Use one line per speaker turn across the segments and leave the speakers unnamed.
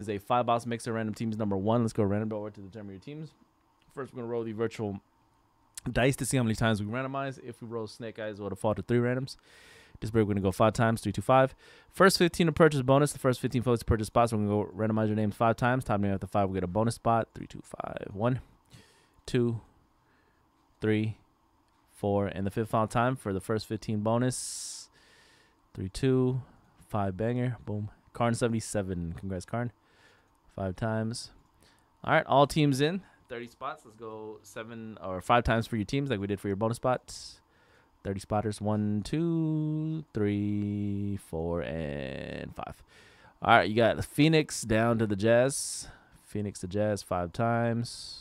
is a 5-box mixer random teams number 1. Let's go random over to determine your teams. First, we're going to roll the virtual dice to see how many times we randomize. If we roll snake eyes, it'll default to 3 randoms. This break, we're going to go 5 times, 3, 2, 5. First 15 to purchase bonus. The first 15 folks to purchase spots. We're going to go randomize your names 5 times. Top name after 5, we get a bonus spot. 3, 2, 5. 1, 2, 3, 4. And the 5th final time for the first 15 bonus. 3, 2, 5 banger. Boom. Karn 77. Congrats, Karn. 5 times. All right, all teams in. 30 spots. Let's go 7 or 5 times for your teams like we did for your bonus spots. 30 spotters. 1, 2, 3, 4, and 5. All right, you got Phoenix down to the Jazz. Phoenix to Jazz 5 times.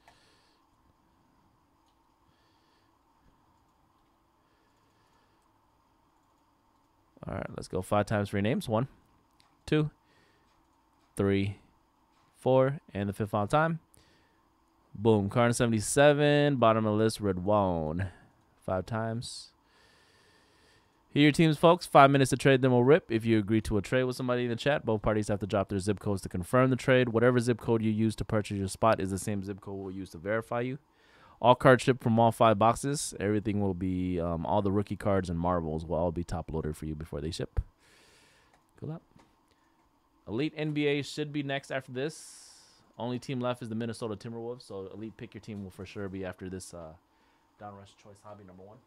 All right, let's go 5 times for your names. 1, 2, 3, 4, and the 5th final time. Boom. Karn 77, bottom of the list, Redwan. 5 times. Here are your teams, folks. 5 minutes to trade, then we'll rip. If you agree to a trade with somebody in the chat, both parties have to drop their zip codes to confirm the trade. Whatever zip code you use to purchase your spot is the same zip code we'll use to verify you. All cards shipped from all 5 boxes. Everything will be, all the rookie cards and marbles will all be top loaded for you before they ship. Good luck. Elite NBA should be next after this. Only team left is the Minnesota Timberwolves. So Elite Pick Your Team will for sure be after this Downrush Choice Hobby number 1.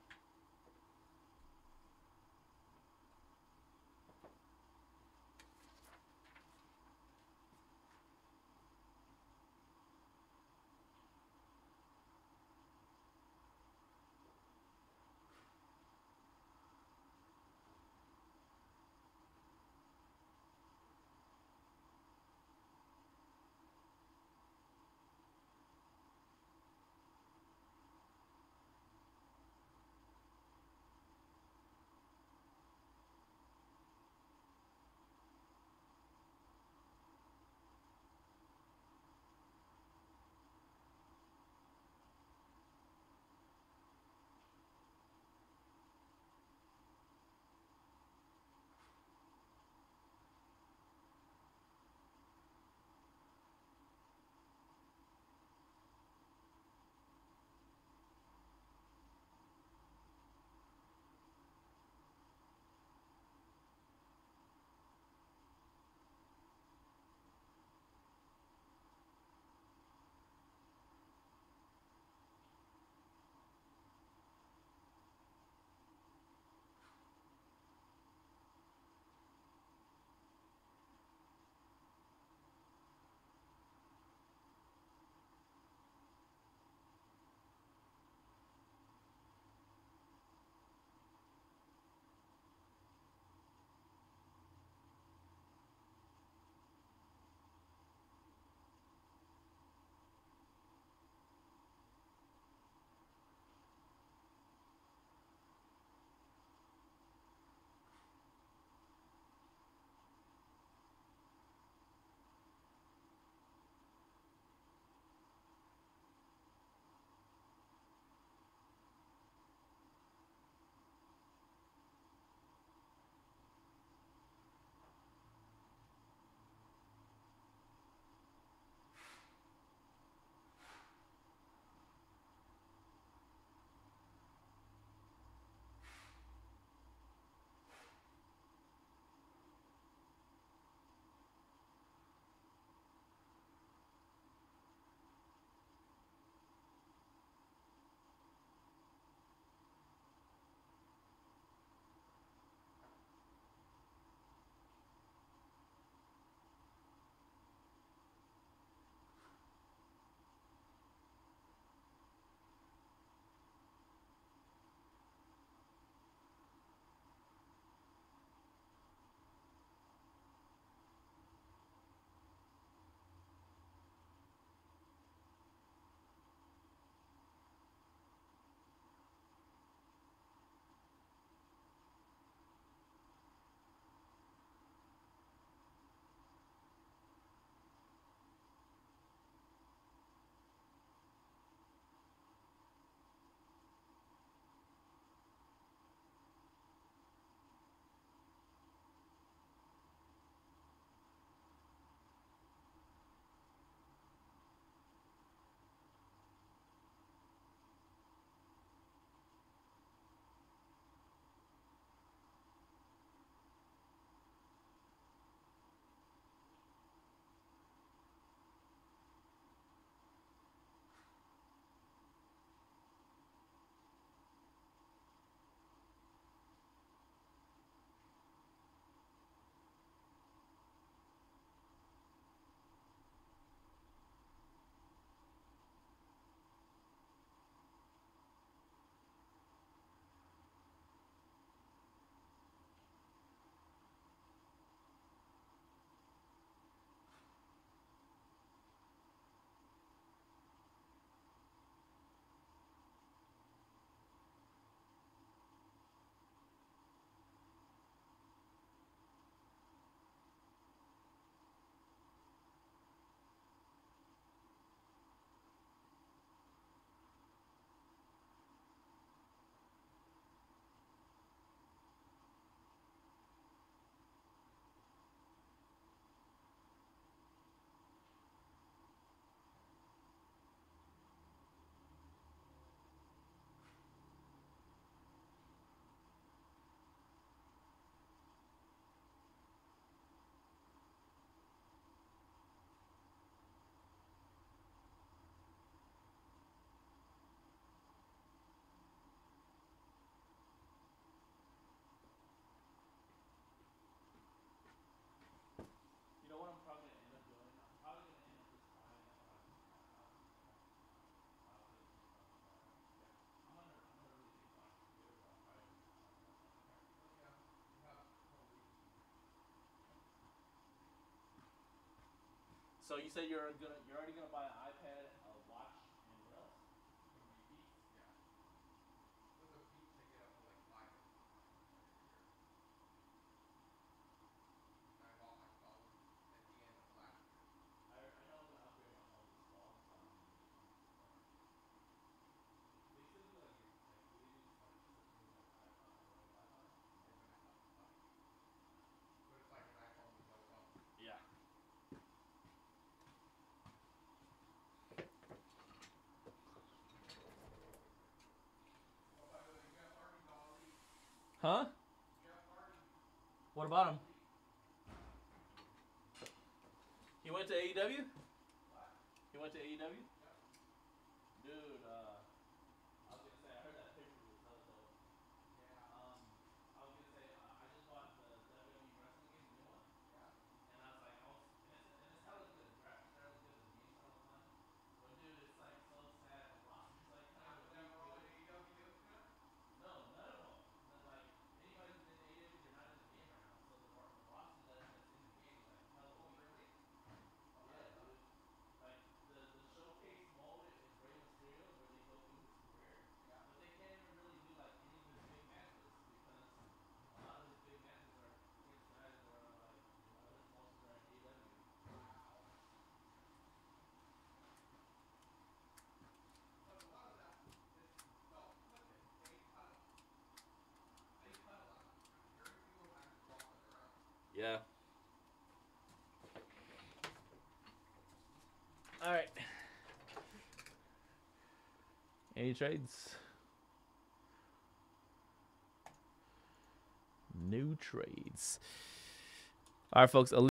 So you said you're already gonna buy an iPad, a watch, and what else? I know I'm gonna upgrade my phone this fall, so I'm gonna get one more. They still do like your like do they do like such things like iPod or like Wi-Fi? Yeah. Huh? What about him? He went to AEW? What? He went to AEW? Dude, I was gonna say I heard that pay-per-view was hella dope. I was gonna say I just bought the WWE wrestling game, the new one, and I was like, and it's hella good. The graphics are hella good. The game's hella fun. But dude, it's like so sad. The roster's like kind of rebuilt. No, none of them. Like anybody who's in AEW, they're not in the game right now. So the roster that's in the game is like hella weak. Yeah, dude. Like the showcase mode is Rey Mysterio, where they go through his career, but they can't even really do like any of his big matches because a lot of his big matches are against guys that are like other promoters are in AEW. Yeah. All right. Any trades? No trades. All right, folks.